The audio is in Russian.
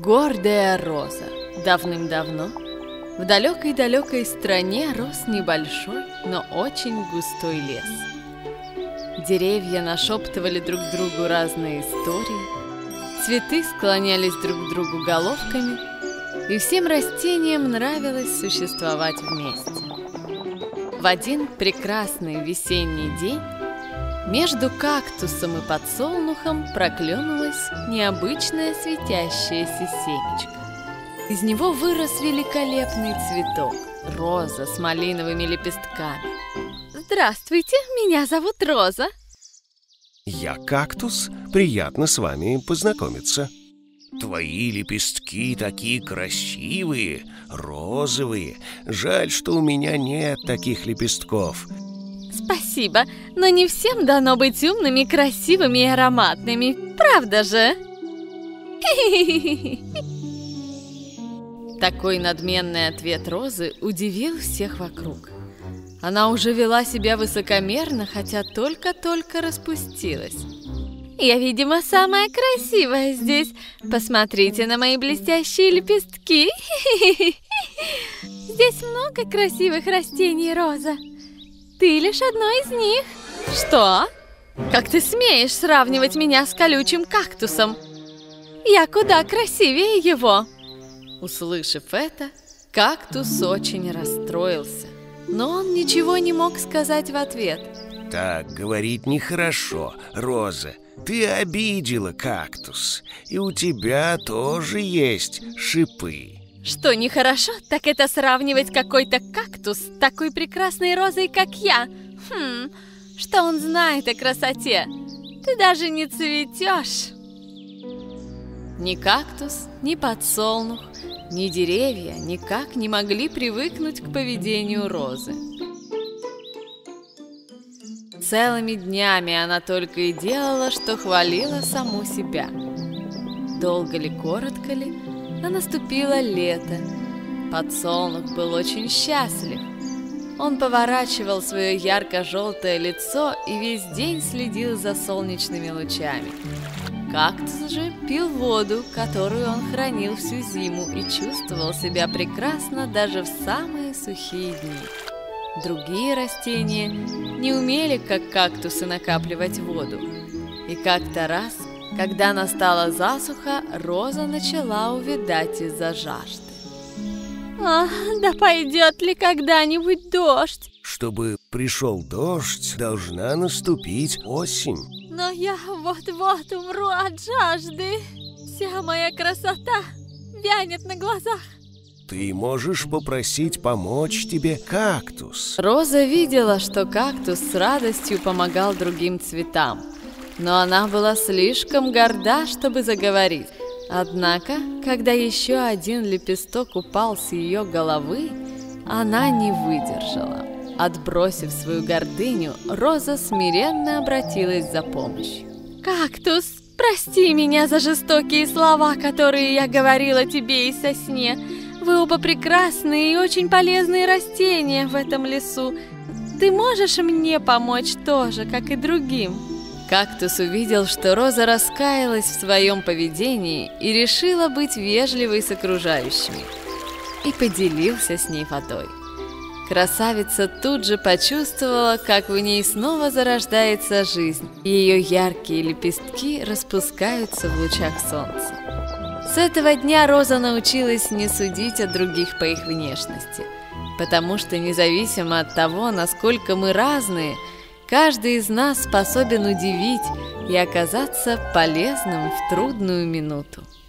Гордая роза. Давным-давно в далекой-далекой стране рос небольшой, но очень густой лес. Деревья нашептывали друг другу разные истории, цветы склонялись друг к другу головками, и всем растениям нравилось существовать вместе. В один прекрасный весенний день между кактусом и подсолнухом проклюнулось необычное светящееся семечко. Из него вырос великолепный цветок – роза с малиновыми лепестками. Здравствуйте, меня зовут Роза. Я кактус, приятно с вами познакомиться. Твои лепестки такие красивые, розовые. Жаль, что у меня нет таких лепестков. Спасибо, но не всем дано быть умными, красивыми и ароматными, правда же? Такой надменный ответ Розы удивил всех вокруг. Она уже вела себя высокомерно, хотя только-только распустилась. Я, видимо, самая красивая здесь. Посмотрите на мои блестящие лепестки. Здесь много красивых растений, Роза. Ты лишь одно из них. Что? Как ты смеешь сравнивать меня с колючим кактусом? Я куда красивее его. Услышав это, кактус очень расстроился, но он ничего не мог сказать в ответ. Так говорить нехорошо, Роза. Ты обидела кактус, и у тебя тоже есть шипы. Что нехорошо, так это сравнивать какой-то кактус с такой прекрасной розой, как я. Что он знает о красоте? Ты даже не цветешь. Ни кактус, ни подсолнух, ни деревья никак не могли привыкнуть к поведению розы. Целыми днями она только и делала, что хвалила саму себя. Долго ли, коротко ли, а наступило лето. Подсолнух был очень счастлив. Он поворачивал свое ярко-желтое лицо и весь день следил за солнечными лучами. Кактус же пил воду, которую он хранил всю зиму, и чувствовал себя прекрасно даже в самые сухие дни. Другие растения не умели, как кактусы, накапливать воду. И как-то раз, когда настала засуха, роза начала увядать из-за жажды. Да пойдет ли когда-нибудь дождь? Чтобы пришел дождь, должна наступить осень. Но я вот-вот умру от жажды. Вся моя красота вянет на глазах. Ты можешь попросить помочь тебе кактус. Роза видела, что кактус с радостью помогал другим цветам, но она была слишком горда, чтобы заговорить. Однако, когда еще один лепесток упал с ее головы, она не выдержала. Отбросив свою гордыню, Роза смиренно обратилась за помощью. «Кактус, прости меня за жестокие слова, которые я говорила тебе и сосне. Вы оба прекрасные и очень полезные растения в этом лесу. Ты можешь мне помочь тоже, как и другим?» Кактус увидел, что Роза раскаялась в своем поведении и решила быть вежливой с окружающими, и поделился с ней водой. Красавица тут же почувствовала, как в ней снова зарождается жизнь, и ее яркие лепестки распускаются в лучах солнца. С этого дня Роза научилась не судить о других по их внешности, потому что независимо от того, насколько мы разные, каждый из нас способен удивить и оказаться полезным в трудную минуту.